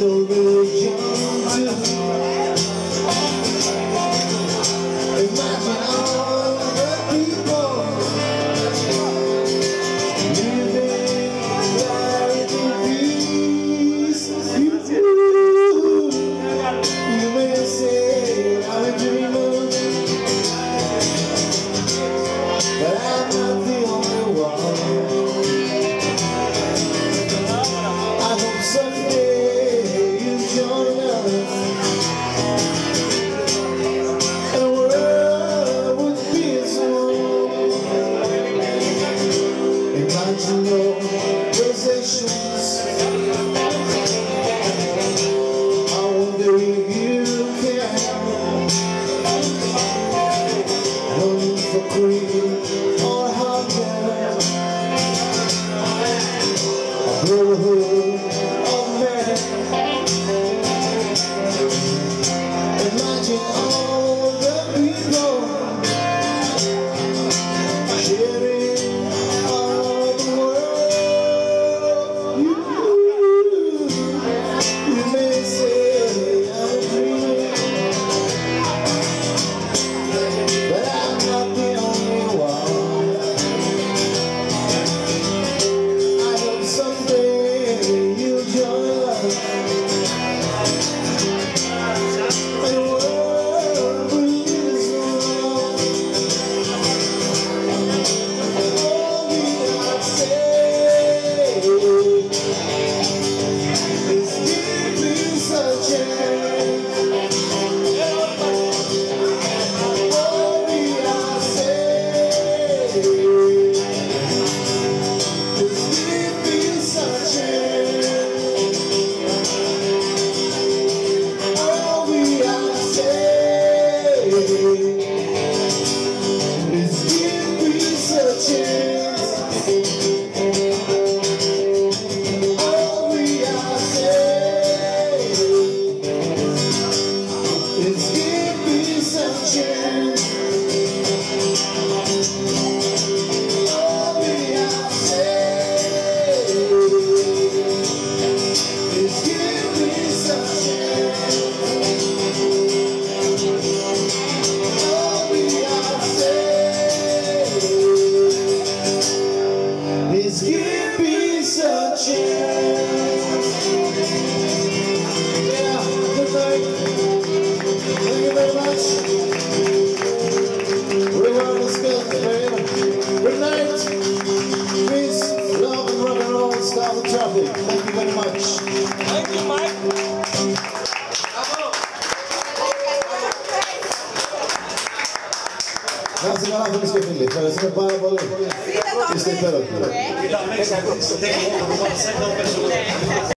no religion to imagine all the people living right in peace. You may say I'm a dreamer, but I'm not the only one. I hope someday you join us, and the world would be as one. Imagine your possessions. I wonder if you can. No need for creed or hunger. Brotherhood of men. Imagine all the people sharing all the world. You may say I'm a dreamer, but I'm not the only one. I hope someday you'll join us, and the world will be so. All we gotta say is give me a chance. All we gotta say is give me a chance. All we gotta say is give me a chance. All we gotta say is give me some chance. All we gotta say is give me some chance. All we gotta say is give me some chance. Yeah, good night. Thank you very much. Everyone is good, man. Good night. Peace, love, and rock and roll. Stop the traffic. Thank you very much. Thank you, Mike. Grazie a tutti, mi scrivete, cioè se ne parla poi ci stai per